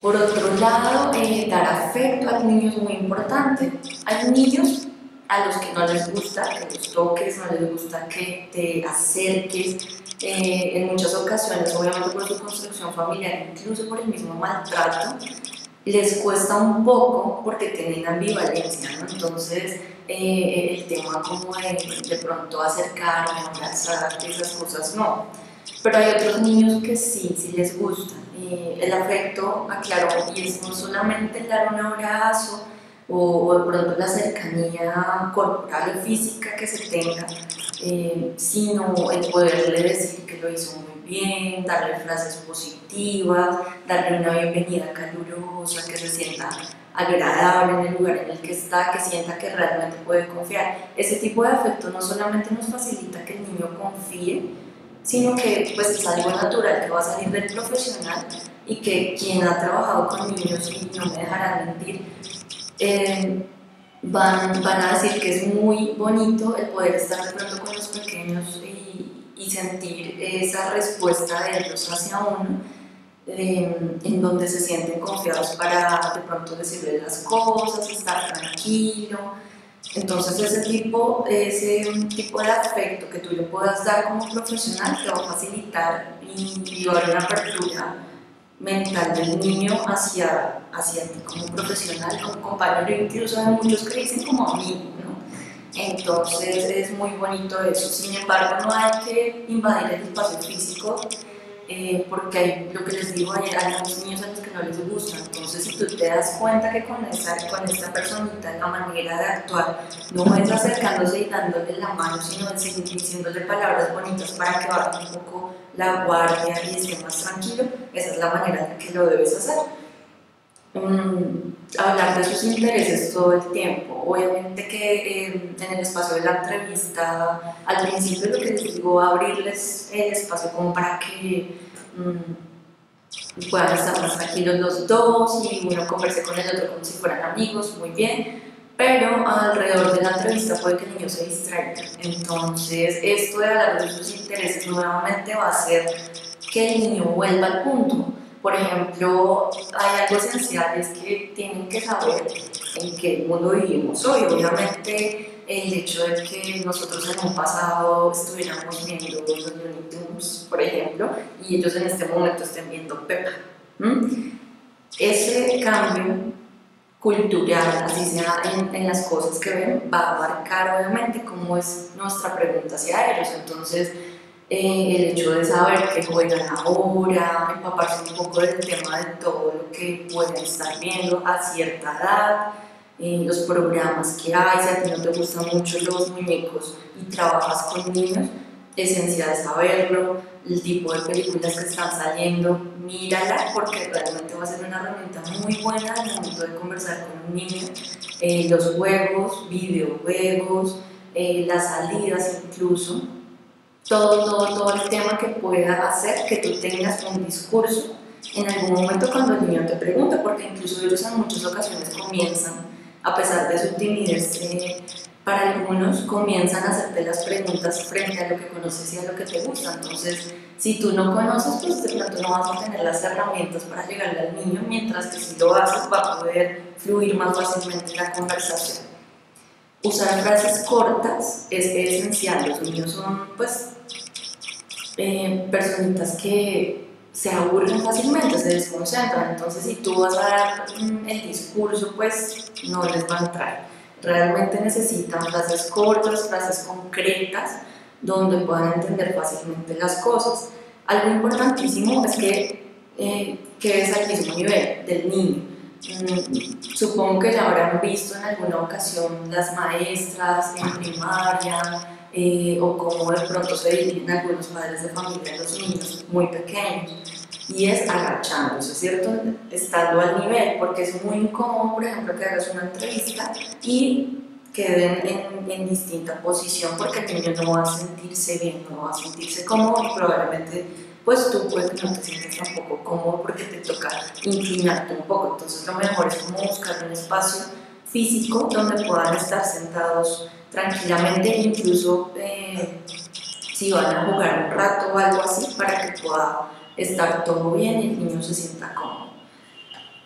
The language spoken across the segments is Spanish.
Por otro lado, dar afecto al niño es muy importante. Hay niños a los que no les gusta que los toques, no les gusta que te acerques. En muchas ocasiones, obviamente por su construcción familiar, incluso por el mismo maltrato, les cuesta un poco porque tienen ambivalencia, ¿no? Entonces, el tema como de pronto acercarme, abrazar, esas cosas no. Pero hay otros niños que sí, sí les gusta. El afecto, aclaro, y es no solamente el dar un abrazo o de pronto la cercanía corporal o física que se tenga, sino el poderle decir que lo hizo muy bien, darle frases positivas, darle una bienvenida calurosa, que se sienta agradable en el lugar en el que está, que sienta que realmente puede confiar. Ese tipo de afecto no solamente nos facilita que el niño confíe, sino que pues es algo natural que va a salir del profesional y que quien ha trabajado con niños, y no me dejarán mentir, van a decir que es muy bonito el poder estar de pronto con los pequeños y sentir esa respuesta de ellos hacia uno, en donde se sienten confiados para de pronto decirles las cosas, estar tranquilo. Entonces ese tipo de afecto que tú le puedas dar como profesional te va a facilitar y va a haber una apertura mental del niño hacia ti como profesional, como compañero, incluso hay muchos que dicen como amigo, ¿no? Entonces es muy bonito eso. Sin embargo, no hay que invadir el espacio físico, porque hay, lo que les digo, hay algunos niños a los que no les gusta. Entonces, si tú te das cuenta que con esta personita la manera de actuar no es acercándose y dándole la mano, sino es seguir diciéndole palabras bonitas para que baje un poco la guardia y esté más tranquilo, esa es la manera en que lo debes hacer. Hablar de sus intereses todo el tiempo. Obviamente que en el espacio de la entrevista, al principio lo que les digo, abrirles el espacio como para que puedan estar más tranquilos los dos y uno converse con el otro como si fueran amigos, muy bien, pero alrededor de la entrevista puede que el niño se distraiga. Entonces, esto de hablar de sus intereses nuevamente va a hacer que el niño vuelva al punto. Por ejemplo, hay algo esencial, es que tienen que saber en qué mundo vivimos hoy. Obviamente, el hecho de que nosotros en un pasado estuviéramos viendo los Looney Tunes, por ejemplo, y ellos en este momento estén viendo Peppa. Ese cambio cultural, así sea en las cosas que ven, va a marcar obviamente cómo es nuestra pregunta hacia ellos. Entonces, el hecho de saber que juegan ahora, empaparse un poco del tema de todo lo que pueden estar viendo a cierta edad, los programas que hay, si a ti no te gustan mucho los muñecos y trabajas con niños, esencial saberlo, el tipo de películas que están saliendo, mírala porque realmente va a ser una herramienta muy buena al momento de conversar con un niño. Los juegos, videojuegos, las salidas incluso, todo el tema que pueda hacer que tú tengas un discurso en algún momento cuando el niño te pregunta, porque incluso ellos en muchas ocasiones comienzan, a pesar de su timidez, para algunos comienzan a hacerte las preguntas frente a lo que conoces y a lo que te gusta. Entonces, si tú no conoces, pues de pronto no vas a tener las herramientas para llegarle al niño, mientras que si lo haces va a poder fluir más fácilmente la conversación. Usar frases cortas es esencial. Los niños son, pues, personitas que se aburren fácilmente, se desconcentran. Entonces, si tú vas a dar el discurso, pues no les va a entrar. Realmente necesitan frases cortas, frases concretas, donde puedan entender fácilmente las cosas. Algo importantísimo es que quedes al mismo nivel del niño. Supongo que ya habrán visto en alguna ocasión las maestras en primaria, o cómo de pronto se dirigen algunos padres de familia a los niños muy pequeños, y es agachándose, ¿cierto? Estando al nivel, porque es muy incómodo, por ejemplo, que hagas una entrevista y queden en distinta posición, porque el niño no va a sentirse bien, no va a sentirse cómodo y probablemente pues tú puedes que no te sientes tampoco cómodo porque te toca inclinarte un poco. Entonces lo mejor es como buscar un espacio físico donde puedan estar sentados tranquilamente, incluso si van a jugar un rato o algo así, para que pueda estar todo bien y el niño se sienta cómodo.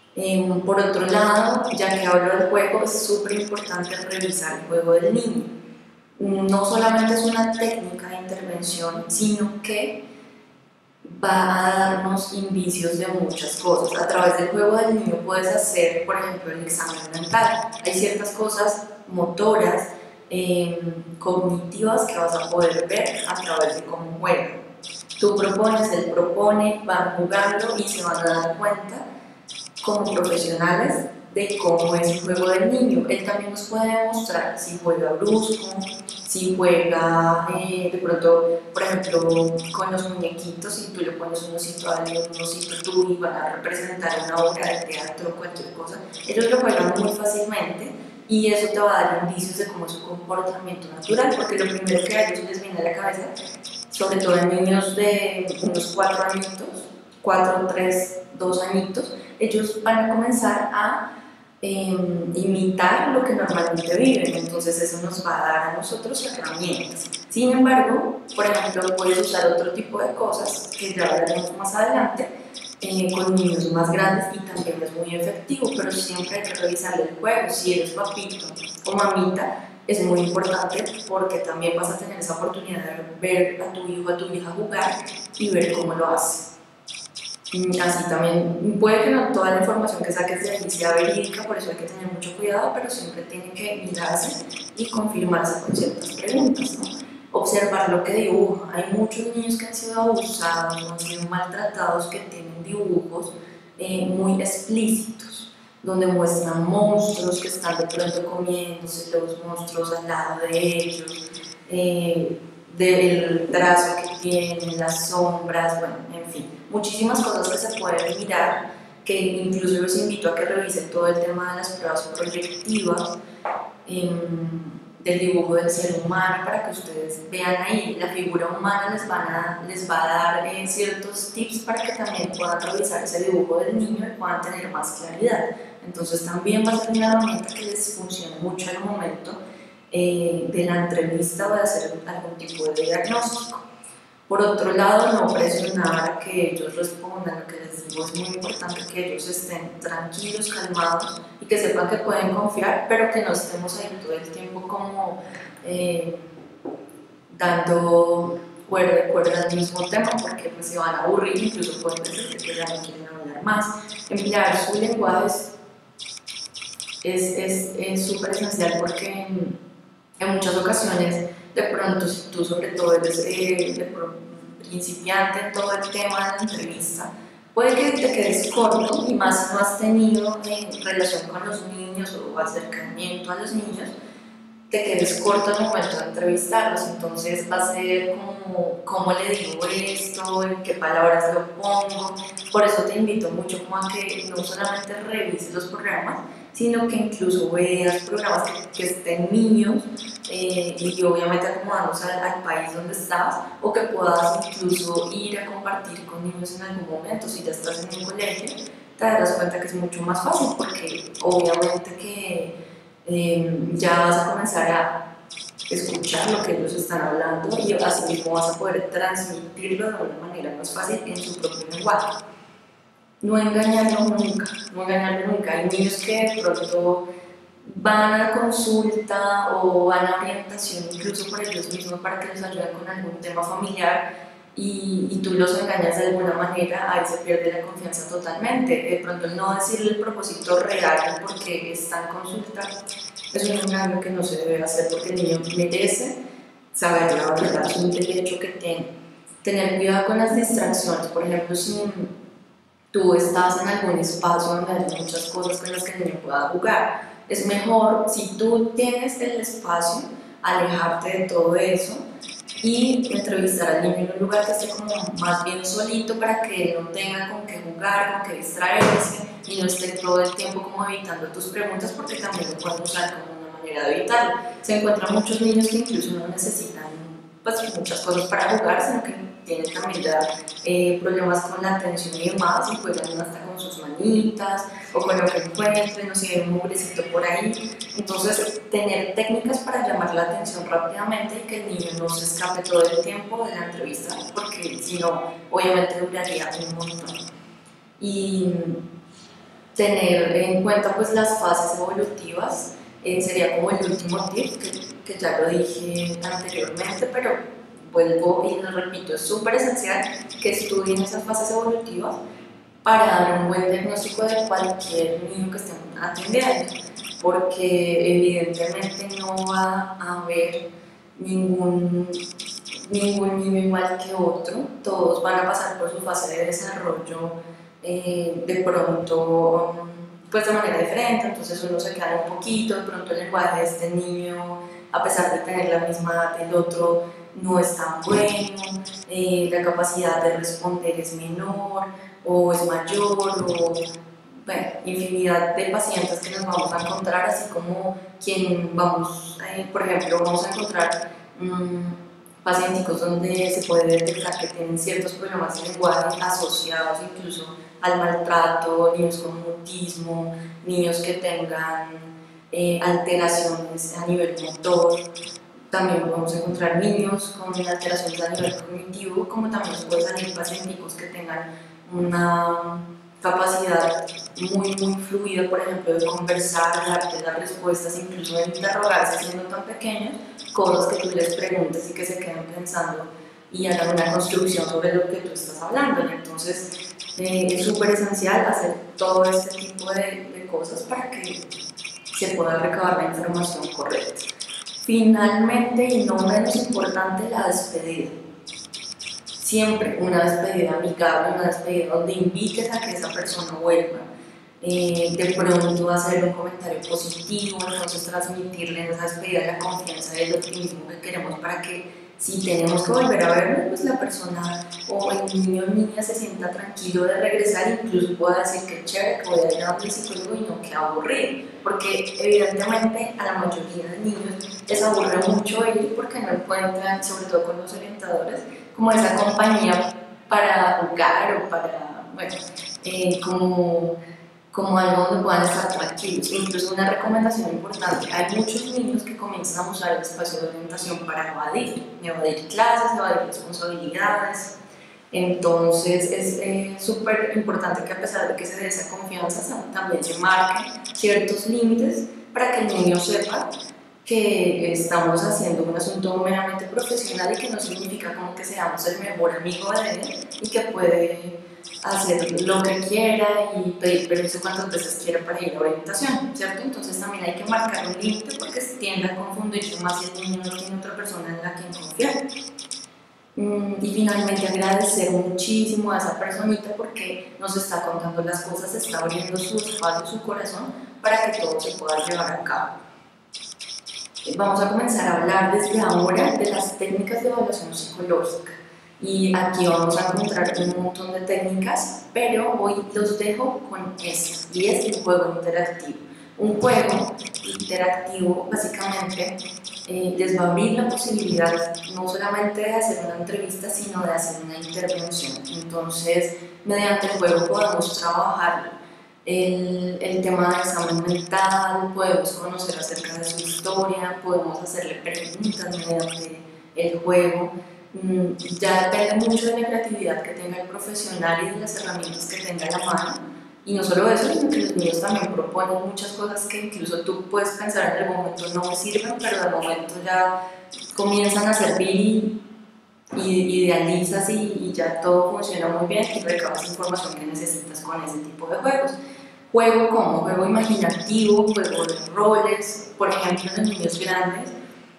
Por otro lado, ya que hablo del juego, es súper importante revisar el juego del niño. No solamente es una técnica de intervención, sino que va a darnos indicios de muchas cosas. A través del juego del niño puedes hacer, por ejemplo, el examen mental. Hay ciertas cosas motoras, cognitivas que vas a poder ver a través de cómo juega. Tú propones, él propone, van jugando y se van a dar cuenta como profesionales de cómo es el juego del niño. Él también nos puede demostrar si juega brusco, si juega de pronto, por ejemplo, con los muñequitos, si tú le pones un osito a él y un osito tú y van a representar una obra de teatro o cualquier cosa, ellos lo juegan muy fácilmente y eso te va a dar indicios de cómo es su comportamiento natural, porque lo primero que a ellos les viene a la cabeza, sobre todo en niños de unos 4 añitos, 4, 3, 2 añitos, ellos van a comenzar a imitar lo que normalmente viven, entonces eso nos va a dar a nosotros herramientas. Sin embargo, por ejemplo, puedes usar otro tipo de cosas que ya hablaremos más adelante con niños más grandes y también es muy efectivo, pero siempre hay que revisar el juego. Si eres papito o mamita, es muy importante porque también vas a tener esa oportunidad de ver a tu hijo o a tu hija jugar y ver cómo lo hace. Así también, puede que no toda la información que saques de ahí sea verídica, por eso hay que tener mucho cuidado, pero siempre tiene que mirarse y confirmarse con ciertas preguntas, ¿no? Observar lo que dibuja. Hay muchos niños que han sido abusados, han sido maltratados, que tienen dibujos muy explícitos, donde muestran monstruos que están de pronto comiéndose los monstruos al lado de ellos, del trazo que tienen, las sombras, bueno, en fin, muchísimas cosas que se pueden mirar, que incluso los invito a que revisen todo el tema de las pruebas proyectivas, del dibujo del ser humano, para que ustedes vean ahí, la figura humana les va a dar ciertos tips para que también puedan revisar ese dibujo del niño y puedan tener más claridad. Entonces también va a ser una herramienta que les funcione mucho al momento de la entrevista o de hacer algún tipo de diagnóstico. Por otro lado, no presionar a que ellos respondan. Lo que les digo, es muy importante que ellos estén tranquilos, calmados y que sepan que pueden confiar, pero que no estemos ahí todo el tiempo como dando cuerda y cuerda al mismo tema, porque pues se van a aburrir, incluso pueden decir que ya no quieren hablar más. Emplear su lenguaje es súper esencial, porque en muchas ocasiones, de pronto, si tú sobre todo eres principiante en todo el tema de la entrevista, puede que te quedes corto, y más si no has tenido relación con los niños o acercamiento a los niños, te quedes corto al momento de entrevistarlos. Entonces va a ser como, ¿cómo le digo esto? ¿En qué palabras lo pongo? Por eso te invito mucho como a que no solamente revises los programas, sino que incluso veas programas que estén niños y obviamente acomodándose al país donde estás, o que puedas incluso ir a compartir con niños en algún momento. Si ya estás en un colegio, te darás cuenta que es mucho más fácil, porque obviamente que ya vas a comenzar a escuchar lo que ellos están hablando y así mismo vas a poder transmitirlo de una manera más fácil en su propio lenguaje. No engañarlo nunca, no engañarlo nunca. Hay niños que de pronto van a consulta o van a orientación incluso por ellos mismos para que les ayuden con algún tema familiar, y tú los engañas de alguna manera, ahí se pierde la confianza totalmente. De pronto no decirle el propósito real porque está en consulta es un engaño que no se debe hacer, porque el niño merece saber la verdad, es un derecho que tiene. Tener cuidado con las distracciones. Por ejemplo, si tú estás en algún espacio donde hay muchas cosas con las que el niño pueda jugar, es mejor, si tú tienes el espacio, alejarte de todo eso y entrevistar al niño en un lugar que esté como más bien solito, para que él no tenga con qué jugar, con qué distraerse y no esté todo el tiempo como evitando tus preguntas, porque también lo pueden usar como una manera de evitarlo. Se encuentran muchos niños que incluso no necesitan pues muchas cosas para jugar, sino que tienen también ya problemas con la atención y demás, y juegan hasta con sus manitas o con lo que encuentren, o si hay un mugrecito por ahí. Entonces, tener técnicas para llamar la atención rápidamente y que el niño no se escape todo el tiempo de la entrevista, porque si no, obviamente duraría un montón. Y tener en cuenta pues las fases evolutivas sería como el último tip, que ya lo dije anteriormente, pero vuelvo y lo repito, es súper esencial que estudien esas fases evolutivas para dar un buen diagnóstico de cualquier niño que estén atendiendo, porque evidentemente no va a haber ningún niño igual que otro, todos van a pasar por su fase de desarrollo de pronto pues de manera diferente, entonces uno se queda un poquito, de pronto el lenguaje de este niño, a pesar de tener la misma edad del otro, no es tan bueno, la capacidad de responder es menor o es mayor, o bueno, infinidad de pacientes que nos vamos a encontrar, así como quien vamos, por ejemplo, vamos a encontrar pacientes donde se puede detectar que tienen ciertos problemas de lenguaje asociados incluso al maltrato, niños con autismo, niños que tengan alteraciones a nivel motor. También podemos encontrar niños con alteraciones a nivel cognitivo, como también pueden salir pacientes que tengan una capacidad muy fluida, por ejemplo, de conversar, de darte las respuestas, incluso de interrogarse siendo tan pequeños, cosas que tú les preguntes y que se queden pensando y hagan una construcción sobre lo que tú estás hablando. Entonces, es súper esencial hacer todo este tipo de cosas para que se pueda recabar la información correcta. Finalmente, y no menos importante, la despedida. Siempre una despedida amigable, una despedida donde invites a que esa persona vuelva. De pronto hacer un comentario positivo, entonces transmitirle en esa despedida la confianza y el optimismo que queremos para que si tenemos que volver a verlo, pues la persona o el niño o niña se sienta tranquilo de regresar, incluso pueda decir que chévere, que voy a ir a un psicólogo y no que aburrido, porque evidentemente a la mayoría de niños les aburre mucho ir porque no encuentran, sobre todo con los orientadores, como esa compañía para jugar o para, bueno, como algo donde puedan estar tranquilos. Incluso una recomendación importante, hay muchos niños que comienzan a usar el espacio de orientación para evadir clases, evadir responsabilidades. Entonces es súper importante que a pesar de que se dé esa confianza, también se marquen ciertos límites para que el niño sepa que estamos haciendo un asunto meramente profesional y que no significa como que seamos el mejor amigo de él y que puede hacer lo que quiera y pedir permiso cuantas veces quiera para ir a orientación, ¿cierto? Entonces también hay que marcar un límite porque se tiende a confundirse más si el niño no tiene otra persona en la que confiar. Y finalmente agradecer muchísimo a esa personita porque nos está contando las cosas, está abriendo su espacio, su corazón para que todo se pueda llevar a cabo. Vamos a comenzar a hablar desde ahora de las técnicas de evaluación psicológica y aquí vamos a encontrar un montón de técnicas, pero hoy los dejo con esta y es un juego interactivo. Un juego interactivo básicamente les va a abrir la posibilidad no solamente de hacer una entrevista, sino de hacer una intervención. Entonces, mediante el juego podemos trabajar el tema del examen mental, podemos conocer acerca de su historia, podemos hacerle preguntas mediante el juego. Ya depende mucho de la creatividad que tenga el profesional y de las herramientas que tenga a la mano. Y no solo eso, sino que los niños también proponen muchas cosas que incluso tú puedes pensar en algún momento no me sirven, pero de momento ya comienzan a servir y idealizas y ya todo funciona muy bien y recabas información que necesitas con ese tipo de juegos. Juego como juego imaginativo, juego de roles, por ejemplo en los niños grandes,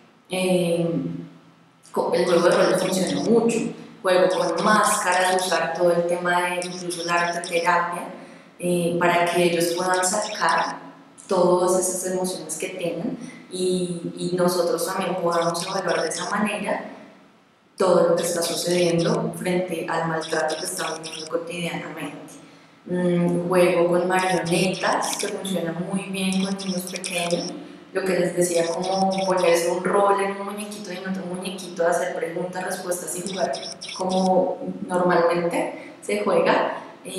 el juego de roles funciona mucho. Juego con máscaras, usar todo el tema de incluso la arteterapia para que ellos puedan sacar todas esas emociones que tienen y nosotros también podamos evaluar de esa manera todo lo que está sucediendo frente al maltrato que estamos viviendo cotidianamente. Juego con marionetas, que funciona muy bien con niños pequeños. Lo que les decía, como ponerse un rol en un muñequito y en otro muñequito, hacer preguntas, respuestas y jugar como normalmente se juega.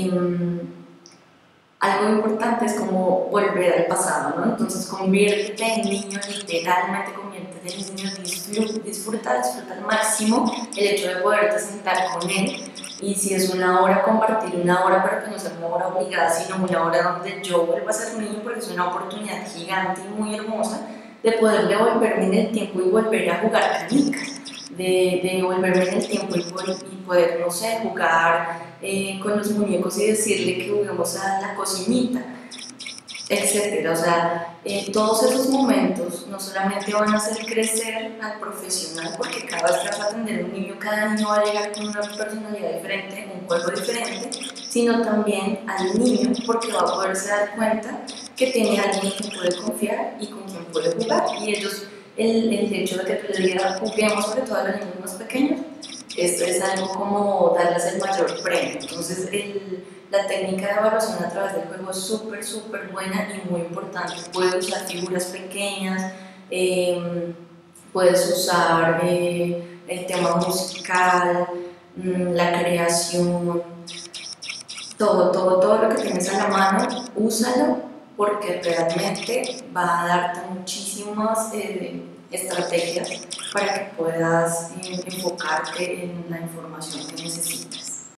Algo importante es como volver al pasado, ¿no? Entonces conviértete en niño, literalmente conviértete en niño, disfruta al máximo el hecho de poderte sentar con él y si es una hora, compartir una hora, pero que no sea una hora obligada, sino una hora donde yo vuelva a ser niño, porque es una oportunidad gigante y muy hermosa de poder devolverme en el tiempo y volver a jugar canicas, de devolverme en el tiempo y poder, no sé, jugar con los muñecos y decirle que juguemos a la cocinita, etcétera. O sea, todos esos momentos no solamente van a hacer crecer al profesional, porque cada vez que vas a atender a un niño, cada niño va a llegar con una personalidad diferente, un juego diferente, sino también al niño, porque va a poderse dar cuenta que tiene a alguien que puede confiar y con quien puede jugar. Y ellos, el hecho de que tú le digas juguemos, sobre todo a los niños más pequeños, esto es algo como darles el mayor premio. Entonces, la técnica de evaluación a través del juego es súper buena y muy importante. Puedes usar figuras pequeñas, puedes usar el tema musical, la creación, todo lo que tienes a la mano, úsalo, porque realmente va a darte muchísimas estrategias para que puedas enfocarte en la información que necesitas.